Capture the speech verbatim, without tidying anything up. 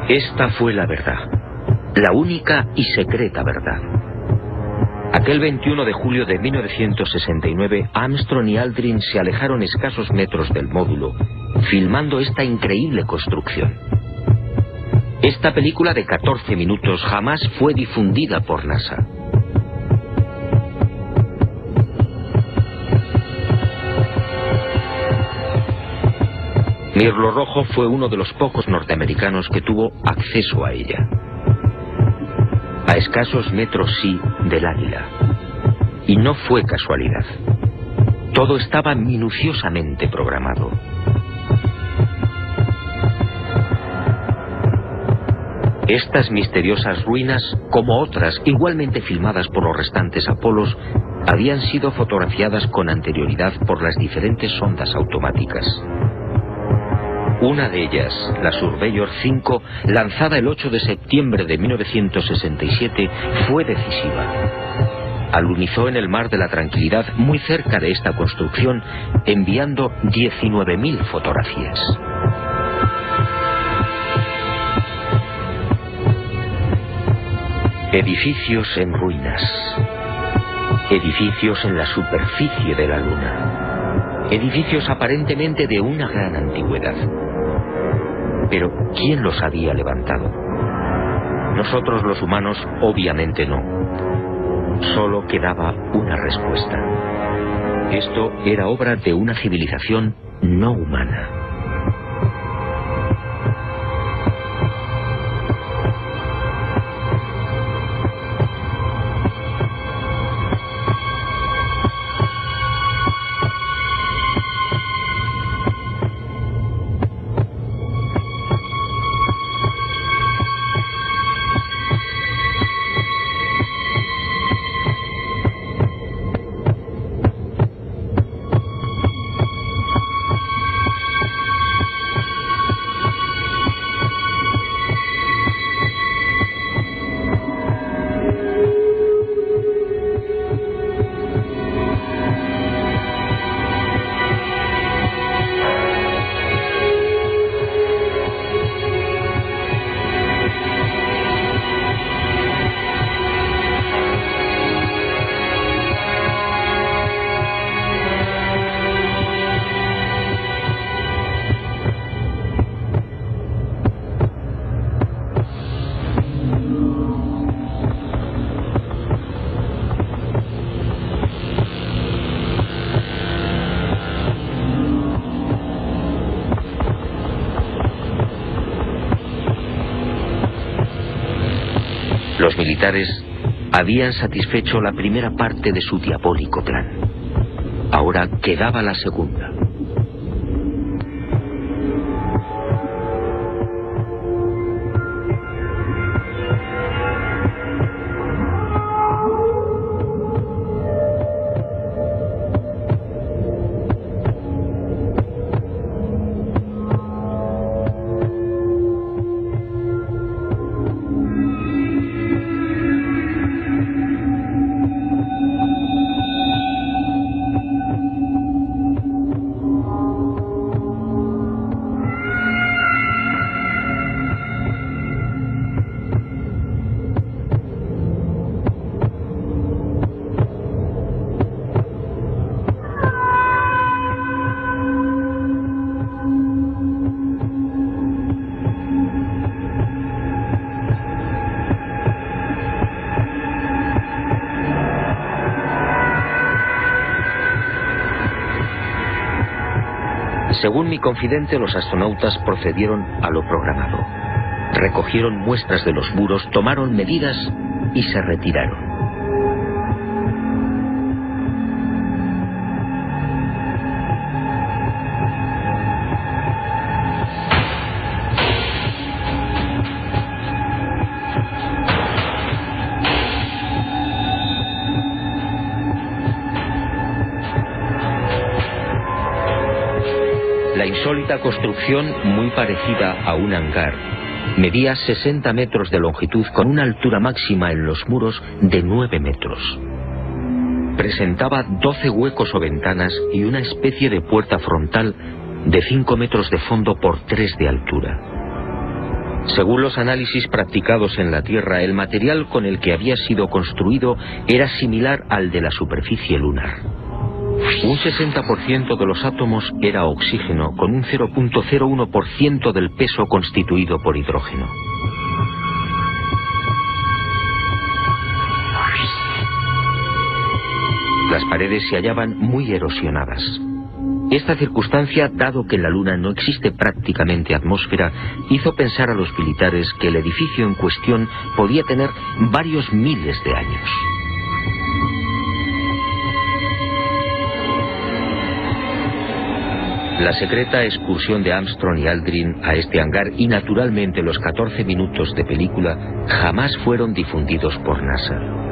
Esta fue la verdad, la única y secreta verdad. Aquel veintiuno de julio de mil novecientos sesenta y nueve, Armstrong y Aldrin se alejaron escasos metros del módulo, filmando esta increíble construcción. Esta película de catorce minutos jamás fue difundida por NASA. Mirlo Rojo fue uno de los pocos norteamericanos que tuvo acceso a ella. A escasos metros, sí, del Águila. Y no fue casualidad. Todo estaba minuciosamente programado. Estas misteriosas ruinas, como otras igualmente filmadas por los restantes Apolos, habían sido fotografiadas con anterioridad por las diferentes sondas automáticas. Una de ellas, la Surveyor cinco, lanzada el ocho de septiembre de mil novecientos sesenta y siete, fue decisiva. Alunizó en el Mar de la Tranquilidad muy cerca de esta construcción, enviando diecinueve mil fotografías. Edificios en ruinas. Edificios en la superficie de la Luna. Edificios aparentemente de una gran antigüedad. Pero, ¿quién los había levantado? Nosotros los humanos, obviamente no. Solo quedaba una respuesta. Esto era obra de una civilización no humana. Los militares habían satisfecho la primera parte de su diabólico plan. Ahora quedaba la segunda. Según mi confidente, los astronautas procedieron a lo programado. Recogieron muestras de los muros, tomaron medidas y se retiraron. La insólita construcción, muy parecida a un hangar, medía sesenta metros de longitud con una altura máxima en los muros de nueve metros. Presentaba doce huecos o ventanas y una especie de puerta frontal de cinco metros de fondo por tres de altura. Según los análisis practicados en la Tierra, el material con el que había sido construido era similar al de la superficie lunar. Un sesenta por ciento de los átomos era oxígeno, con un cero punto cero uno por ciento del peso constituido por hidrógeno. Las paredes se hallaban muy erosionadas. Esta circunstancia, dado que en la Luna no existe prácticamente atmósfera, hizo pensar a los militares que el edificio en cuestión podía tener varios miles de años. La secreta excursión de Armstrong y Aldrin a este hangar y naturalmente los catorce minutos de película jamás fueron difundidos por NASA.